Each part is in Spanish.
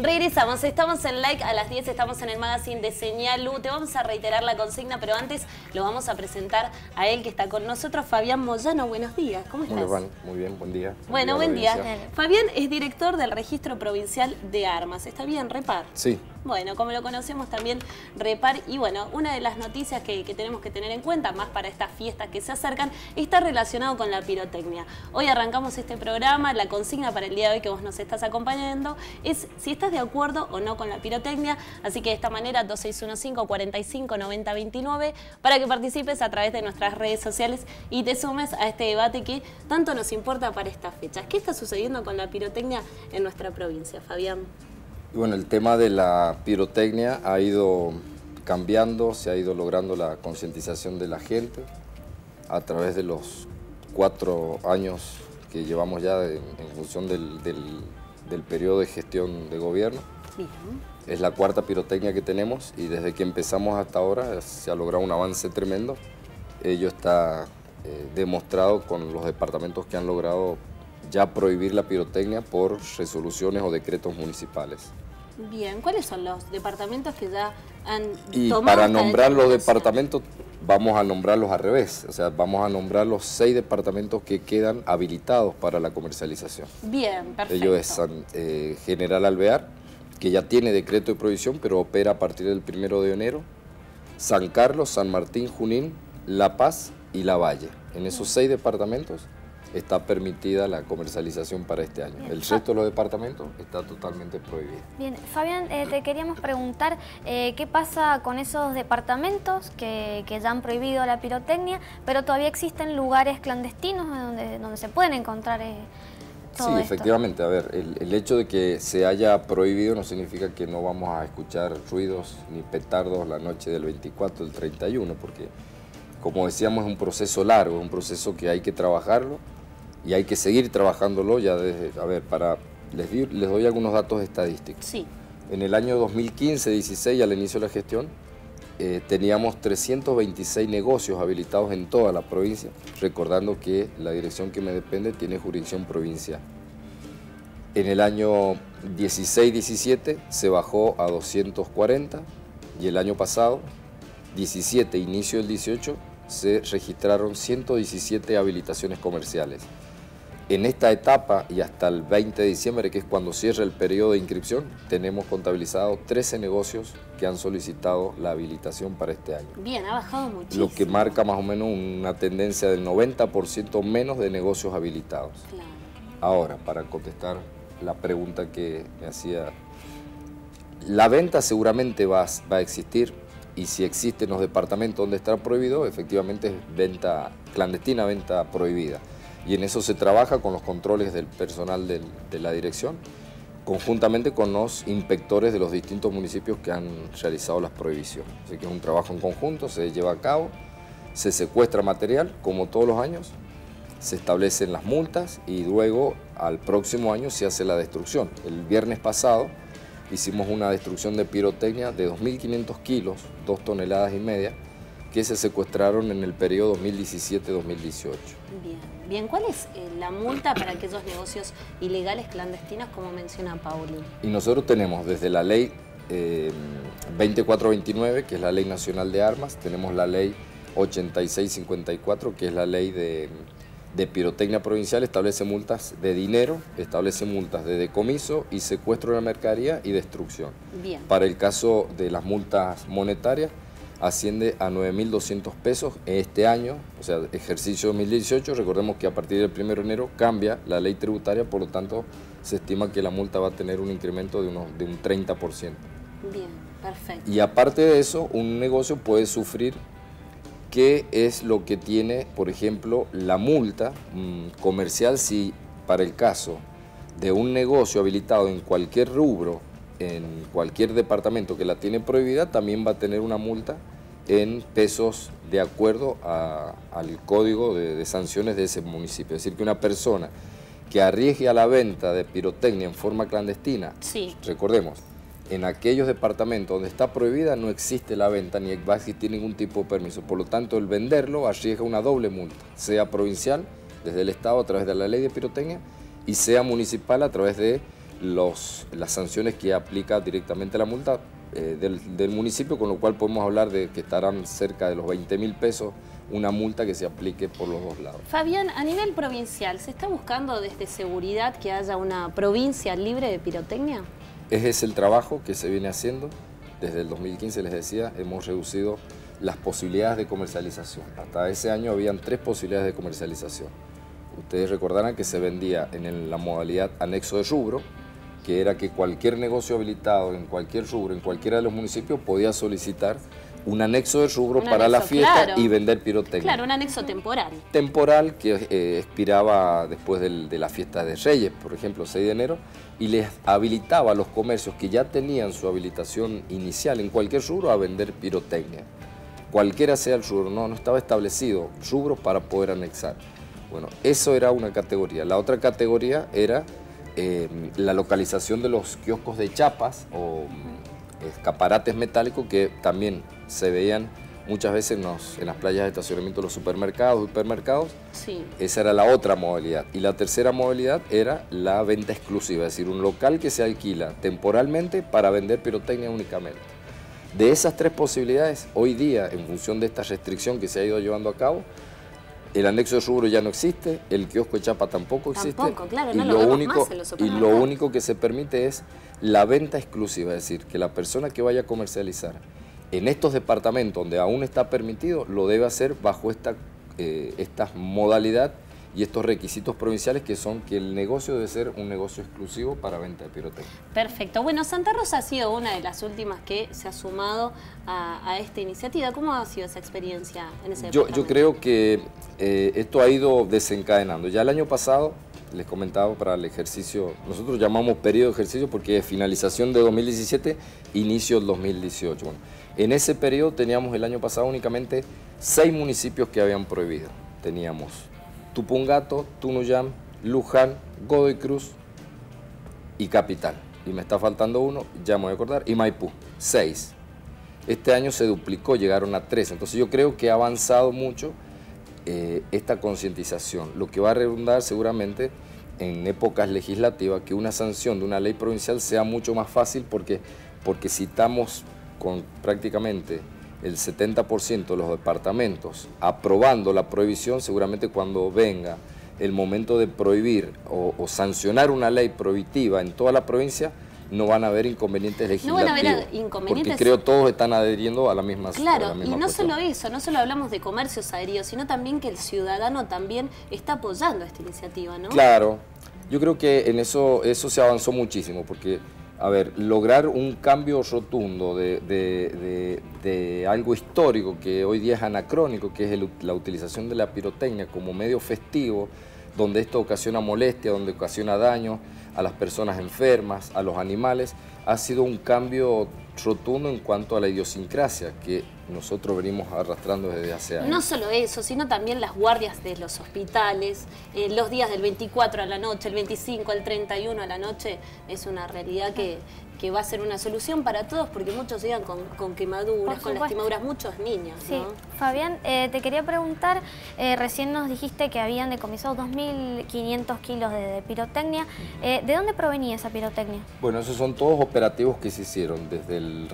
Regresamos, estamos en Like a las 10, estamos en el magazine de Señal U. Te vamos a reiterar la consigna, pero antes lo vamos a presentar a él que está con nosotros, Fabián Moyano. Buenos días, ¿cómo estás? Muy bien, buen día. Bueno, buen día. Fabián es director del Registro Provincial de Armas. ¿Está bien, Repar? Sí. Bueno, como lo conocemos también, Repar, y bueno, una de las noticias que tenemos que tener en cuenta, más para estas fiestas que se acercan, está relacionado con la pirotecnia. Hoy arrancamos este programa, la consigna para el día de hoy que vos nos estás acompañando es si estás de acuerdo o no con la pirotecnia, así que de esta manera 2615-459029 para que participes a través de nuestras redes sociales y te sumes a este debate que tanto nos importa para estas fechas. ¿Qué está sucediendo con la pirotecnia en nuestra provincia, Fabián? Bueno, el tema de la pirotecnia ha ido cambiando, se ha ido logrando la concientización de la gente a través de los 4 años que llevamos ya en función del periodo de gestión de gobierno. Bien. Es la 4ª pirotecnia que tenemos y desde que empezamos hasta ahora se ha logrado un avance tremendo. Ello está demostrado con los departamentos que han logrado ya prohibir la pirotecnia por resoluciones o decretos municipales. Bien, ¿cuáles son los departamentos que ya han y tomado para esta nombrar los determinación? departamentos vamos a nombrarlos al revés, o sea, vamos a nombrar los 6 departamentos que quedan habilitados para la comercialización. Bien, perfecto. Ellos es General Alvear, que ya tiene decreto de prohibición, pero opera a partir del 1 de enero, San Carlos, San Martín, Junín, La Paz y La Valle. En esos 6 departamentos está permitida la comercialización para este año. El resto de los departamentos está totalmente prohibido. Bien, Fabián, te queríamos preguntar qué pasa con esos departamentos que ya han prohibido la pirotecnia, pero todavía existen lugares clandestinos donde se pueden encontrar todo Sí, esto. efectivamente. A ver, el hecho de que se haya prohibido no significa que no vamos a escuchar ruidos ni petardos la noche del 24, del 31, porque como decíamos es un proceso largo, es un proceso que hay que trabajarlo y hay que seguir trabajándolo ya desde, a ver, les doy algunos datos estadísticos. Sí. En el año 2015-16, al inicio de la gestión, teníamos 326 negocios habilitados en toda la provincia, recordando que la dirección que me depende tiene jurisdicción provincial. En el año 16-17 se bajó a 240 y el año pasado, 17, inicio del 18, se registraron 117 habilitaciones comerciales. En esta etapa y hasta el 20 de diciembre, que es cuando cierra el periodo de inscripción, tenemos contabilizado 13 negocios que han solicitado la habilitación para este año. Bien, ha bajado muchísimo. Lo que marca más o menos una tendencia del 90% menos de negocios habilitados. Claro. Ahora, para contestar la pregunta que me hacía, la venta seguramente va a existir y si existe en los departamentos donde está prohibido, efectivamente es venta clandestina, venta prohibida. Y en eso se trabaja con los controles del personal de la dirección, conjuntamente con los inspectores de los distintos municipios que han realizado las prohibiciones. Así que es un trabajo en conjunto, se lleva a cabo, se secuestra material, como todos los años, se establecen las multas y luego al próximo año se hace la destrucción. El viernes pasado hicimos una destrucción de pirotecnia de 2.500 kilos, 2,5 toneladas, que se secuestraron en el periodo 2017-2018. Bien, ¿cuál es la multa para aquellos negocios ilegales clandestinos como menciona Pauli? Y nosotros tenemos desde la ley 2429, que es la Ley Nacional de Armas, tenemos la ley 8654, que es la ley de pirotecnia provincial, establece multas de dinero, establece multas de decomiso y secuestro de la mercadería y destrucción. Bien. Para el caso de las multas monetarias, asciende a 9.200 pesos este año, o sea, ejercicio 2018. Recordemos que a partir del 1 de enero cambia la ley tributaria, por lo tanto se estima que la multa va a tener un incremento de un 30%. Bien, perfecto. Y aparte de eso, un negocio puede sufrir qué es lo que tiene, por ejemplo, la multa comercial si para el caso de un negocio habilitado en cualquier rubro, en cualquier departamento que la tiene prohibida, también va a tener una multa en pesos de acuerdo al código de sanciones de ese municipio. Es decir, que una persona que arriesgue a la venta de pirotecnia en forma clandestina, sí, recordemos, en aquellos departamentos donde está prohibida no existe la venta ni va a existir ningún tipo de permiso. Por lo tanto, el venderlo arriesga una doble multa, sea provincial, desde el Estado a través de la ley de pirotecnia, y sea municipal a través de las sanciones que aplica directamente la multa del municipio, con lo cual podemos hablar de que estarán cerca de los 20.000 pesos una multa que se aplique por los dos lados. Fabián, a nivel provincial, ¿se está buscando desde seguridad que haya una provincia libre de pirotecnia? Ese es el trabajo que se viene haciendo. Desde el 2015, les decía, hemos reducido las posibilidades de comercialización. Hasta ese año habían 3 posibilidades de comercialización. Ustedes recordarán que se vendía en la modalidad anexo de rubro, que era que cualquier negocio habilitado en cualquier rubro, en cualquiera de los municipios, podía solicitar un anexo de rubro para la fiesta, claro, y vender pirotecnia. Claro, un anexo temporal. Temporal que expiraba después de la fiesta de Reyes, por ejemplo, 6 de enero, y les habilitaba a los comercios que ya tenían su habilitación inicial en cualquier rubro a vender pirotecnia. Cualquiera sea el rubro, no estaba establecido rubro para poder anexar. Bueno, eso era una categoría. La otra categoría era la localización de los kioscos de chapas o escaparates metálicos que también se veían muchas veces en las playas de estacionamiento de los supermercados, hipermercados. Sí. Esa era la otra modalidad. Y la tercera modalidad era la venta exclusiva, es decir, un local que se alquila temporalmente para vender pirotecnia únicamente. De esas 3 posibilidades, hoy día, en función de esta restricción que se ha ido llevando a cabo, el anexo de rubro ya no existe, el kiosco de chapa tampoco existe. Tampoco, claro, no y lo vemos más en los y supermercados. lo único que se permite es la venta exclusiva, es decir, que la persona que vaya a comercializar en estos departamentos donde aún está permitido, lo debe hacer bajo esta modalidad y estos requisitos provinciales, que son que el negocio debe ser un negocio exclusivo para venta de pirotecnia. Perfecto. Bueno, Santa Rosa ha sido una de las últimas que se ha sumado a esta iniciativa. ¿Cómo ha sido esa experiencia en ese departamento? Yo creo que esto ha ido desencadenando. Ya el año pasado, les comentaba, para el ejercicio, nosotros llamamos periodo de ejercicio porque es finalización de 2017, inicio del 2018. Bueno, en ese periodo teníamos el año pasado únicamente 6 municipios que habían prohibido. Teníamos Tupungato, Tunuyán, Luján, Godoy Cruz y Capital. Y me está faltando uno, ya me voy a acordar, y Maipú, 6. Este año se duplicó, llegaron a 13. Entonces yo creo que ha avanzado mucho esta concientización, lo que va a redundar seguramente en épocas legislativas que una sanción de una ley provincial sea mucho más fácil, porque si estamos con prácticamente el 70% de los departamentos aprobando la prohibición, seguramente cuando venga el momento de prohibir o sancionar una ley prohibitiva en toda la provincia, no van a haber inconvenientes legislativos. No van a haber inconvenientes. Porque creo todos están adheriendo a la misma Claro, a la misma y no cuestión. solo eso, no solo hablamos de comercios adheridos, sino también que el ciudadano también está apoyando esta iniciativa, ¿no? Claro, yo creo que en eso se avanzó muchísimo, porque, a ver, lograr un cambio rotundo de algo histórico que hoy día es anacrónico, que es la utilización de la pirotecnia como medio festivo, donde esto ocasiona molestia, donde ocasiona daño a las personas enfermas, a los animales, ha sido un cambio rotundo en cuanto a la idiosincrasia que nosotros venimos arrastrando desde hace años. No solo eso, sino también las guardias de los hospitales, los días del 24 a la noche, el 25, el 31 a la noche, es una realidad que va a ser una solución para todos, porque muchos llegan con quemaduras, con lastimaduras, muchos niños, sí, ¿no? Fabián, te quería preguntar, recién nos dijiste que habían decomisado 2.500 kilos de pirotecnia. ¿De dónde provenía esa pirotecnia? Bueno, esos son todos operativos que se hicieron desde el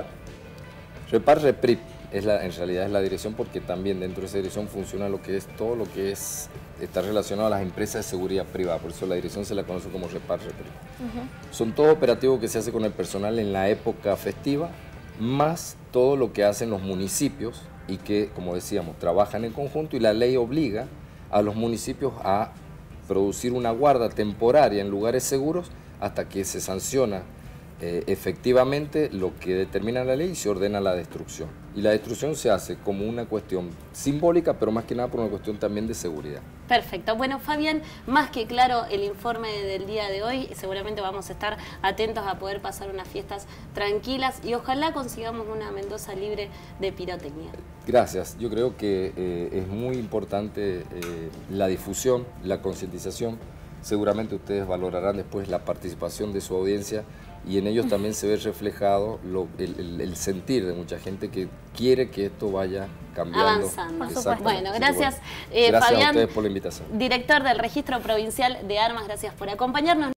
REPRIP, en realidad es la dirección, porque también dentro de esa dirección funciona todo lo que está relacionado a las empresas de seguridad privada, por eso la dirección se la conoce como REPRIP. Son todo operativos que se hace con el personal en la época festiva, más todo lo que hacen los municipios y que, como decíamos, trabajan en conjunto, y la ley obliga a los municipios a producir una guarda temporaria en lugares seguros hasta que se sanciona efectivamente lo que determina la ley y se ordena la destrucción. Y la destrucción se hace como una cuestión simbólica, pero más que nada por una cuestión también de seguridad. Perfecto. Bueno, Fabián, más que claro el informe del día de hoy. Seguramente vamos a estar atentos a poder pasar unas fiestas tranquilas y ojalá consigamos una Mendoza libre de pirotecnia. Gracias. Yo creo que es muy importante la difusión, la concientización. Seguramente ustedes valorarán después la participación de su audiencia y en ellos también se ve reflejado el sentir de mucha gente que quiere que esto vaya cambiando. Avanzando. Por supuesto. Bueno, gracias, gracias Fabián, a ustedes por la invitación. Director del Registro Provincial de Armas, gracias por acompañarnos.